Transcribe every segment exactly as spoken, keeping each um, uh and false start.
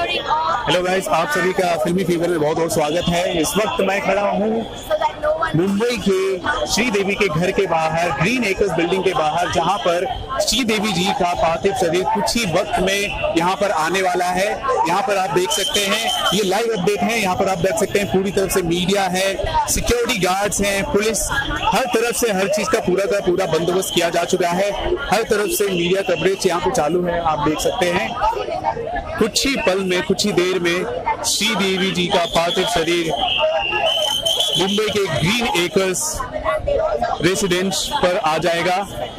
Hello guys, आप सभी का फिल्मी फीवर में बहुत बहुत स्वागत है। इस वक्त मैं खड़ा हूँ मुंबई के श्रीदेवी के घर के बाहर, ग्रीन एकर्स बिल्डिंग के बाहर, जहां पर श्रीदेवी जी का पार्थिव शरीर कुछ ही वक्त में यहां पर आने वाला है। यहां पर आप देख सकते हैं, ये लाइव अपडेट है। यहां पर आप देख सकते हैं पूरी तरफ से मीडिया है, सिक्योरिटी गार्ड्स हैं, पुलिस, हर तरफ से हर चीज का पूरा का पूरा बंदोबस्त किया जा चुका है। हर तरफ से मीडिया कवरेज यहाँ पे चालू है, आप देख सकते हैं। कुछ ही पल में, कुछ ही देर में श्रीदेवी जी का पार्थिव शरीर मुंबई के ग्रीन एकर्स रेसिडेंस पर आ जाएगा।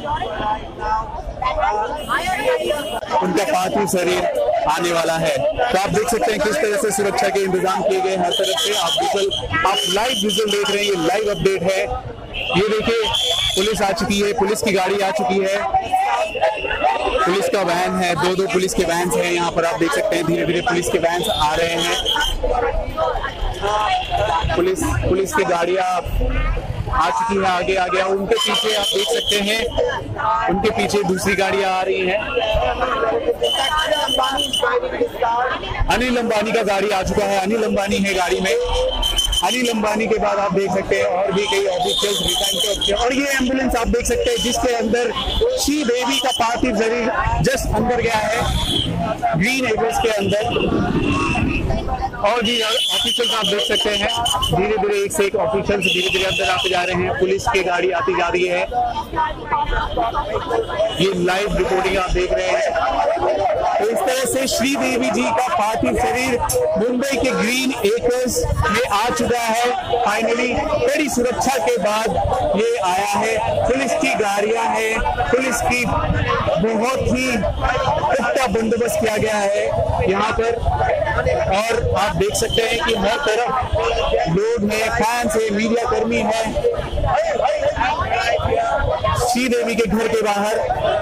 उनका पार्थिव शरीर आने वाला है। तो आप देख सकते हैं किस तरह से सुरक्षा के इंतजाम किए गए हर तरफ से। आप विजुअल आप लाइव विजुअल देख रहे हैं, ये लाइव अपडेट है। ये देखिए, पुलिस आ चुकी है, पुलिस की गाड़ी आ चुकी है, पुलिस का वैन है, दो दो पुलिस के वैन्स हैं। यहाँ पर आप देख सकते हैं धीरे धीरे पुलिस के वैन्स आ रहे हैं। पुलिस पुलिस की गाड़ियां आ चुकी है, आगे आ गया। उनके पीछे आप देख सकते हैं, उनके पीछे दूसरी गाड़ियां आ रही हैं। अनिल अंबानी का गाड़ी आ चुका है, अनिल अंबानी है गाड़ी में। अनिल अंबानी के बाद आप देख सकते हैं और भी कई ऑफिशियल्स रिटर्न के ऑफिशियल, और ये एम्बुलेंस आप देख सकते हैं जिसके अंदर श्रीदेवी का पार्थिव शरीर जस्ट अंदर गया है, ग्रीन एकर्स के अंदर। और भी ऑफिशियल्स आप देख सकते हैं, धीरे धीरे एक से एक ऑफिशियल्स धीरे धीरे अंदर आते जा रहे हैं। पुलिस की गाड़ी आती जा रही है। ये लाइव रिपोर्टिंग आप देख रहे हैं। तो इस तरह से श्रीदेवी जी का पार्थिव शरीर मुंबई के ग्रीन एकर्स में आ चुका है। फाइनली कड़ी सुरक्षा के बाद ये आया है। पुलिस की गाड़ियां हैं, पुलिस की बहुत ही पुख्ता बंदोबस्त किया गया है यहाँ पर। और आप देख सकते हैं कि हर तरफ लोग हैं, फैंस है, मीडिया कर्मी है। श्रीदेवी के घर के बाहर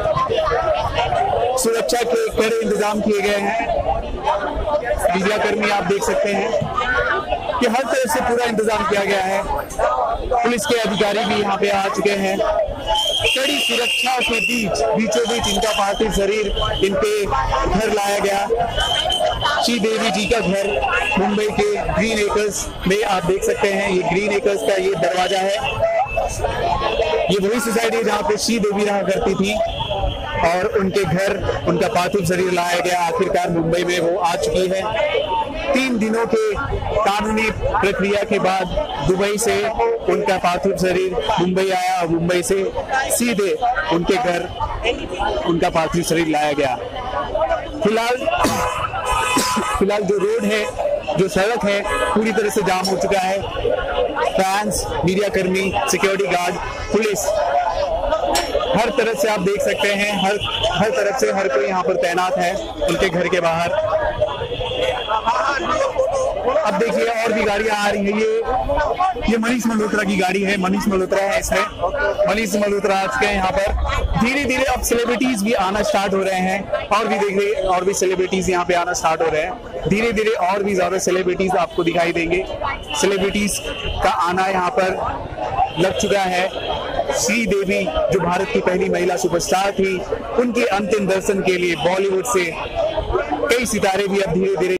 सुरक्षा के कड़े इंतजाम किए गए हैं। मीडिया कर्मी आप देख सकते हैं कि हर तरफ से पूरा इंतजाम किया गया है। पुलिस के अधिकारी भी यहाँ पे आ चुके हैं। कड़ी सुरक्षा के बीच बीचों बीच इनका पार्थिव शरीर इनके घर लाया गया। श्रीदेवी जी का घर मुंबई के ग्रीन एकर्स में आप देख सकते हैं। ये ग्रीन एकर्स का ये दरवाजा है। ये वही सोसाइटी जहाँ पे श्रीदेवी रहा करती थी और उनके घर उनका पार्थिव शरीर लाया गया। आखिरकार मुंबई में वो आ चुकी है। तीन दिनों के कानूनी प्रक्रिया के बाद दुबई से उनका पार्थिव शरीर मुंबई आया और मुंबई से सीधे उनके घर उनका पार्थिव शरीर लाया गया। फिलहाल फिलहाल जो रोड है, जो सड़क है, पूरी तरह से जाम हो चुका है। फैंस, मीडिया कर्मी, सिक्योरिटी गार्ड, पुलिस, हर तरफ से आप देख सकते हैं, हर हर तरफ से हर कोई यहाँ पर तैनात है उनके घर के बाहर। अब देखिए और भी गाड़ियां आ रही है। ये ये मनीष मल्होत्रा की गाड़ी है, मनीष मल्होत्रा है इसमें। मनीष मल्होत्रा आ चुके हैं यहाँ पर। धीरे धीरे अब सेलिब्रिटीज भी आना स्टार्ट हो रहे हैं, और भी देख रहे और भी सेलिब्रिटीज यहाँ पे आना स्टार्ट हो रहे हैं। धीरे धीरे और भी ज्यादा सेलिब्रिटीज आपको दिखाई देंगे। सेलिब्रिटीज का आना यहाँ पर लग चुका है। श्रीदेवी जो भारत की पहली महिला सुपरस्टार थी, उनके अंतिम दर्शन के लिए बॉलीवुड से कई सितारे भी अब धीरे धीरे